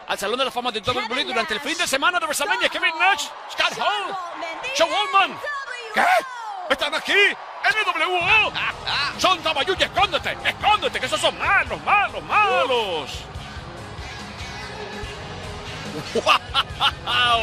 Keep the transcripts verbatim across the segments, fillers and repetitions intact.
al Salón de la Fama de doble u doble u E durante el fin de semana de WrestleMania. Kevin Nash, Scott Hall, Sean Waltman. ¿Qué? ¿Están aquí? ¡N W O! ¡Son Tabayuya! ¡Escóndete! ¡Escóndete! ¡Que esos son malos, malos, malos! ¡Wow!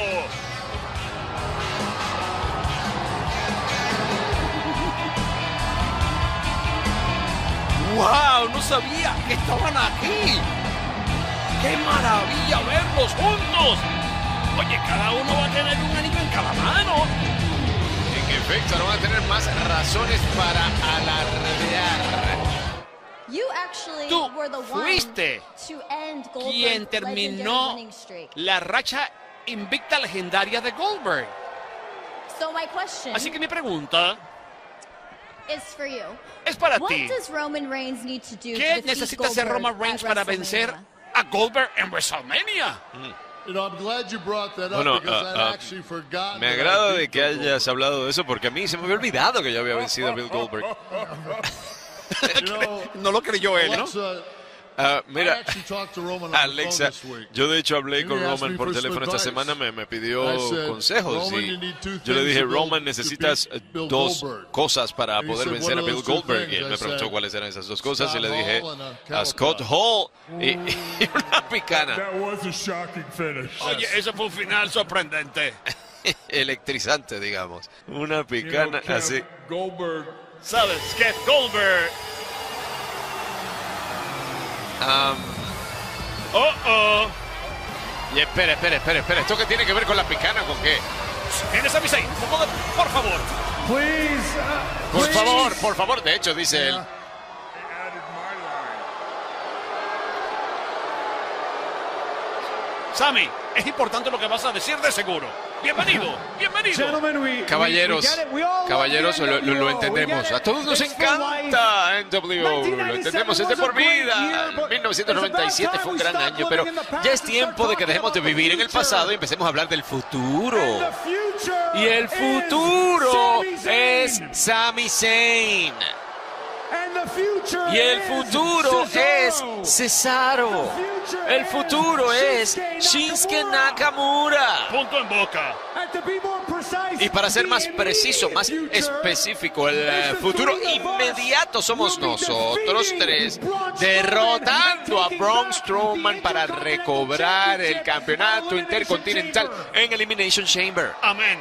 ¡Wow! No sabía que estaban aquí. ¡Qué maravilla verlos juntos! Oye, cada uno va a tener un anillo en cada mano. En efecto, no van a tener más razones para alardear. Tú fuiste quien terminó la racha invicta legendaria de Goldberg. Así que mi pregunta es para ti. ¿Qué necesita hacer Roman Reigns para vencer a Goldberg en WrestleMania? Bueno, uh, uh, me agrada de que hayas hablado de eso porque a mí se me había olvidado que yo había vencido a Bill Goldberg. No lo creyó él, ¿no? Uh, mira, Alexa, yo de hecho hablé con Roman por teléfono esta semana, me, me pidió consejos y yo le dije, Roman, necesitas dos cosas para poder vencer a Bill Goldberg. Y él me preguntó cuáles eran esas dos cosas y le dije, a Scott Hall y, y una picana. Oye, ese fue un final sorprendente. Electrizante, digamos. Una picana así. ¿Sabes qué? Goldberg. Um, oh, oh. Y espera, espera, espera, espera. ¿Esto qué tiene que ver con la picana? ¿Con qué? ¿Tienes a mi seis? Por favor. Please, uh, por please. favor, por favor. De hecho, dice él. Sammy, es importante lo que vas a decir de seguro. Bienvenido, bienvenido. Caballeros, caballeros, lo, lo, lo entendemos. A todos nos encanta N W O, lo entendemos, es de por vida. mil novecientos noventa y siete fue un gran año, pero ya es tiempo de que dejemos de vivir en el pasado y empecemos a hablar del futuro. Y el futuro es Sami Zayn. Y el futuro es Cesaro. El futuro es Shinsuke Nakamura. Punto en boca. Y para ser más preciso, más específico, el futuro inmediato somos nosotros tres, derrotando a Braun Strowman para recobrar el campeonato intercontinental en Elimination Chamber. Amén.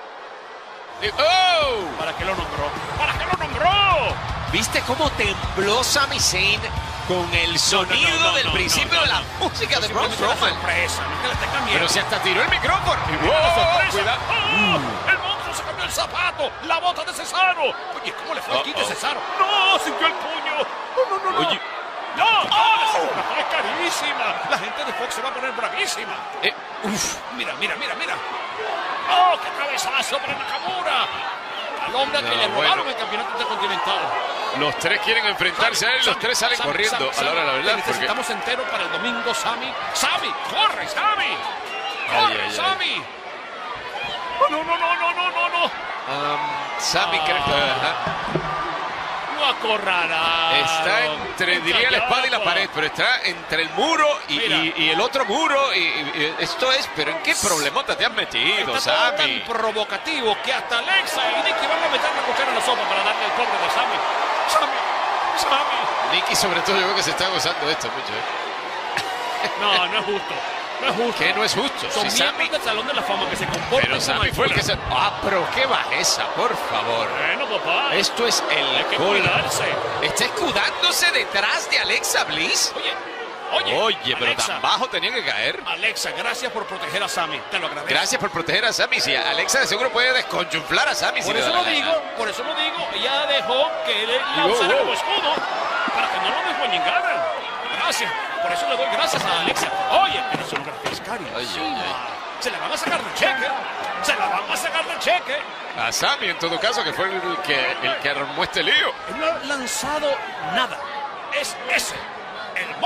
¡Oh! ¿Para qué lo nombró? ¿Para qué lo nombró? ¿Viste cómo tembló Sami Zayn con el sonido no, no, no, del no, principio no, no, no. de la música de Braun Strowman? Pero si hasta tiró el micrófono. ¡Oh, oh, cuidado! ¡Oh! ¡El monstruo se cambió el zapato! ¡La bota de Cesaro! Oye, ¿cómo le fue al quite de Cesaro? ¡No! ¡Sintió el puño! ¡No, no, no! no. Oye. ¡No! ¡Oh! ¡Es carísima! La gente de Fox se va a poner bravísima. Eh, uf. Mira, mira, mira, mira. ¡Oh, qué cabezazo para Nakamura! Al hombre no, que le robaron bueno. el campeonato intercontinental. Los tres quieren enfrentarse a él, los tres salen Sammy, corriendo Sammy, a la hora de la verdad. Necesitamos porque... entero para el domingo, Sammy. ¡Sammy! ¡Corre, Sammy! ¡Corre, ay, ay, Sammy! Ay. No, no, no, no, no, no, no. Um, Sammy ah. creo que... Uh-huh. No acorralado. Está entre, diría, la espada y la pared, pero está entre el muro y, y, y el otro muro. Y, y esto es, pero ¿en qué problemota te has metido, está Sammy? Tan provocativo que hasta Alexa y Nikki van a meter la cuchara en la sopa para darle el pobre de Sammy. Sammy, Sammy. Nikki sobre todo yo creo que se está gozando esto mucho. ¿eh? No, no es justo. No es justo. ¿Qué no es justo? Son si miembros Sammy... del Salón de la Fama que se comportan. Pero Sammy fue el que se... Ah, pero qué bajeza, por favor. Bueno, papá. Esto es el Hay que gol. cuidarse. Está escudándose detrás de Alexa Bliss. Oye, oye. Oye, pero Alexa, tan bajo tenía que caer. Alexa, gracias por proteger a Sammy. Te lo agradezco. Gracias por proteger a Sammy. Sí, Alexa de seguro puede desconchuflar a Sammy. Por si eso le lo da digo, gana. por eso lo digo. Ella dejó que él la oh, usara oh. como escudo para que no lo desmoñingaran. Gracias. Por eso le doy gracias a Alexa. Oye, eres un gran carísima. Se la van a sacar del cheque. Se la van a sacar del cheque. A Sammy, en todo caso, que fue el que, el que armó este lío. Él no ha lanzado nada. Es ese, el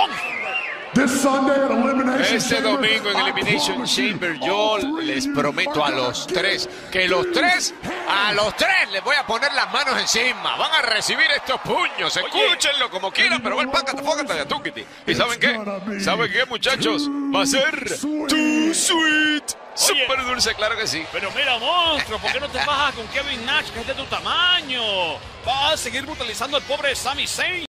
monstruo. Este domingo en Elimination Chamber yo les prometo a los tres que los tres A los tres les voy a poner las manos encima. Van a recibir estos puños. Escúchenlo como quieran, pero va el pácata, fócata de Atukiti. ¿Y saben qué? ¿Saben qué, muchachos? Va a ser Too Sweet. Súper dulce, claro que sí. Pero mira, monstruo, ¿por qué no te bajas con Kevin Nash, que es de tu tamaño? Vas a seguir brutalizando al pobre Sami Zayn.